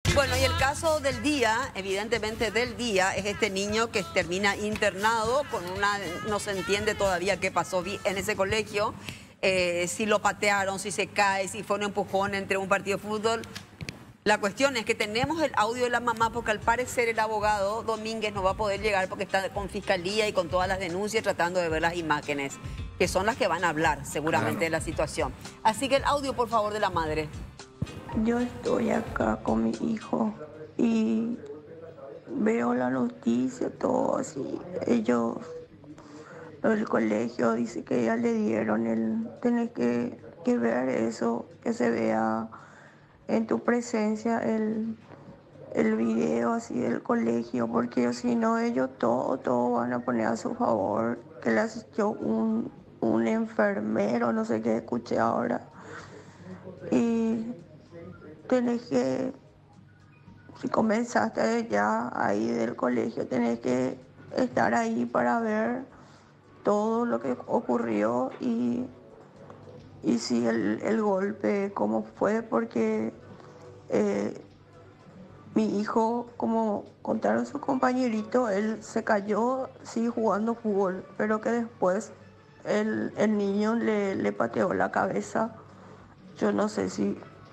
Bueno, y el caso del día, evidentemente del día, es este niño que termina internado con no se entiende todavía qué pasó en ese colegio, si lo patearon, si se cae, si fue un empujón entre un partido de fútbol. La cuestión es que tenemos el audio de la mamá porque al parecer el abogado Domínguez no va a poder llegar porque está con fiscalía y con todas las denuncias tratando de ver las imágenes, que son las que van a hablar seguramente de la situación. Así que el audio, por favor, de la madre. Yo estoy acá con mi hijo y veo la noticia, todo así. Ellos, el colegio dice que ya le dieron tenés que ver eso, que se vea en tu presencia el video así del colegio, porque si no ellos todo van a poner a su favor, que le asistió un enfermero, no sé qué escuché ahora. Y tenés que, si comenzaste ya ahí del colegio, tenés que estar ahí para ver todo lo que ocurrió y si el golpe, cómo fue, porque mi hijo, como contaron sus compañeritos, él se cayó, sí, jugando fútbol, pero que después el niño le pateó la cabeza. Yo no sé si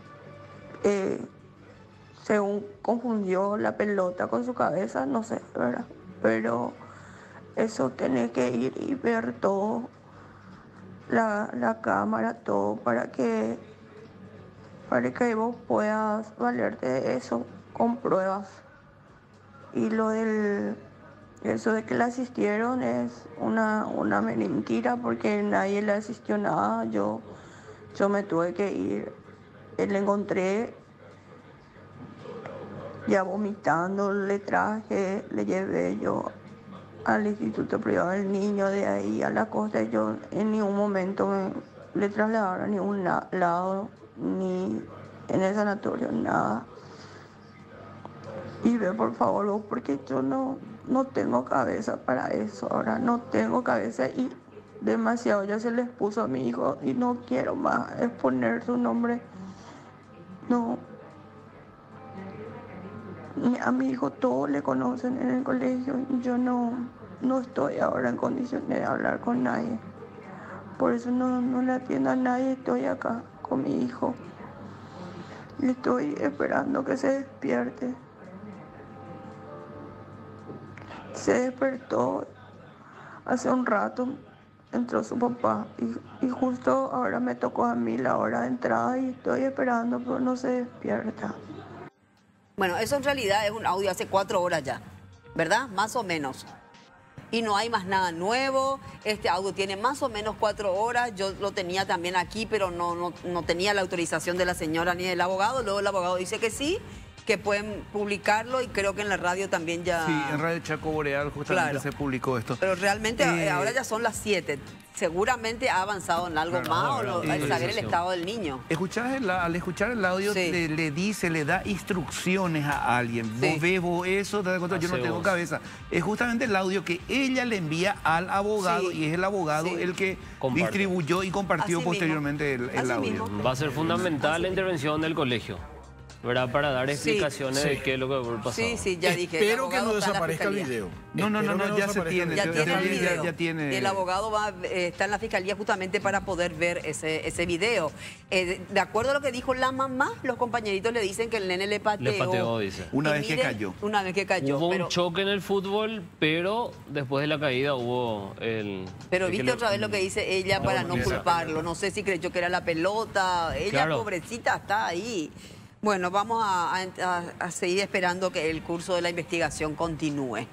según confundió la pelota con su cabeza, no sé, ¿verdad? Pero eso tenés que ir y ver todo, la cámara, todo, para que vos puedas valerte de eso con pruebas. Y eso de que le asistieron es una mentira, porque nadie le asistió nada. Yo me tuve que ir. Le encontré ya vomitando, le traje, le llevé yo al instituto privado del niño, de ahí a la costa. Yo en ningún momento le trasladaron a ningún lado, ni en el sanatorio, nada. Y ve por favor vos, porque yo no tengo cabeza para eso, ahora no tengo cabeza, y demasiado ya se les puso a mi hijo y no quiero más exponer su nombre. No. A mi hijo todos le conocen en el colegio y yo no estoy ahora en condiciones de hablar con nadie. Por eso no le atiendo a nadie, estoy acá con mi hijo. Y estoy esperando que se despierte. Se despertó hace un rato, entró su papá y justo ahora me tocó a mí la hora de entrada y estoy esperando, pero no se despierta. Bueno, eso en realidad es un audio hace 4 horas ya, ¿verdad? Más o menos. Y no hay más nada nuevo. Este audio tiene más o menos 4 horas. Yo lo tenía también aquí, pero no tenía la autorización de la señora ni del abogado. Luego el abogado dice que sí, que pueden publicarlo, y creo que en la radio también ya... Sí, en Radio Chaco Boreal justamente claro, se publicó esto. Pero realmente ahora ya son las 7. Seguramente ha avanzado en algo más al saber el estado del niño. Al escuchar el audio, sí, le da instrucciones a alguien. Sí. Vos ves eso, te das cuenta, yo no tengo cabeza. Es justamente el audio que ella le envía al abogado, sí, y es el abogado el que distribuyó y compartió posteriormente el audio. Va a ser fundamental la intervención del colegio, ¿verdad? Para dar explicaciones de qué es lo que pasó. Sí, ya dije. Espero que no desaparezca el video. No, ya se tiene. Ya tiene. El abogado está en la fiscalía justamente para poder ver ese video. De acuerdo a lo que dijo la mamá, los compañeritos le dicen que el nene le pateó. Dice. Una vez que cayó. Una vez que cayó. Hubo un choque en el fútbol, pero después de la caída hubo Pero viste otra vez lo que dice ella para no culparlo. No sé si creyó que era la pelota. Ella, pobrecita, está ahí. Bueno, vamos a seguir esperando que el curso de la investigación continúe.